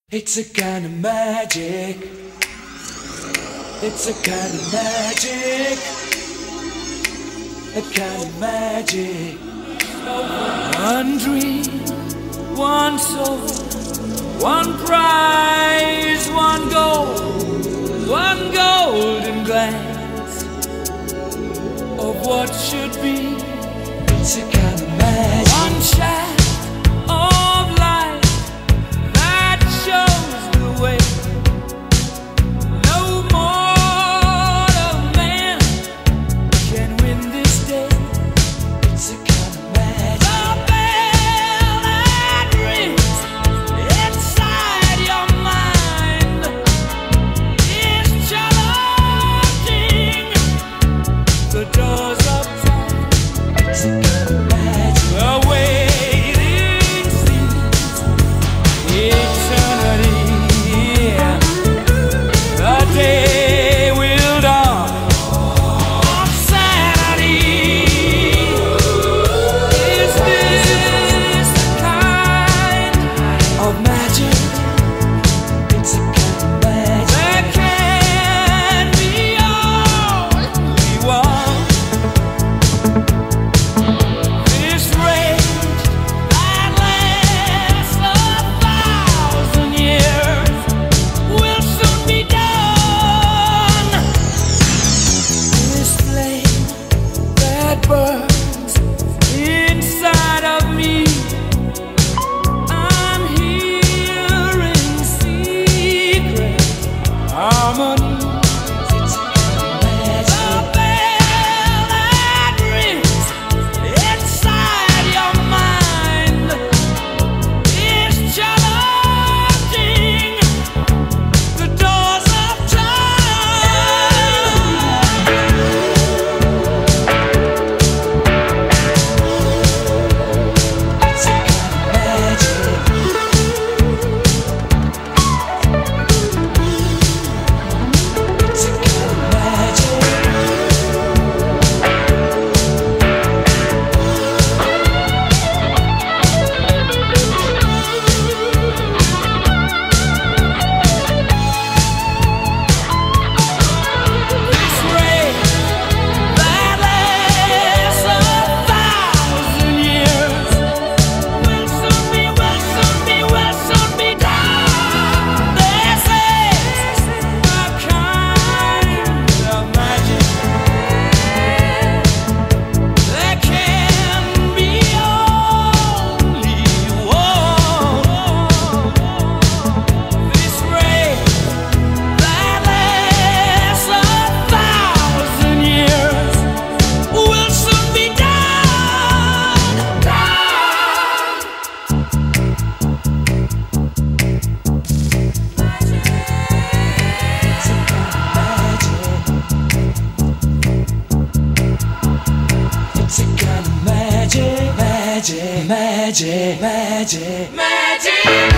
It's a kind of magic. It's a kind of magic. A kind of magic. One dream, one soul, one prize, one golden glance of what should be. It's a kind of magic. One shaft of light that shows the way. No mortal man can win this day. It's a kind of magic. The bell that rings inside your mind is challenging the doors of time. It's a kind of magic. The waiting seems eternity. The day will dawn on Saturday. Is this the kind of magic? It's a kind of magic. There can be only one. This rage that lasts 1,000 years will soon be done. This flame that burns inside of me, I'm hearing secret harmonies. It's a kind of magic. The bell that rings inside your mind is challenging the doors of time. It's a kind of magic. It's a kind of magic. This rage that lasts 1,000 years will soon be done. This is a kind of magic. There can be only one. This rage that lasts 1,000 years will soon be done. It's a kind of magic. It's a kind of magic, magic, magic, magic, magic.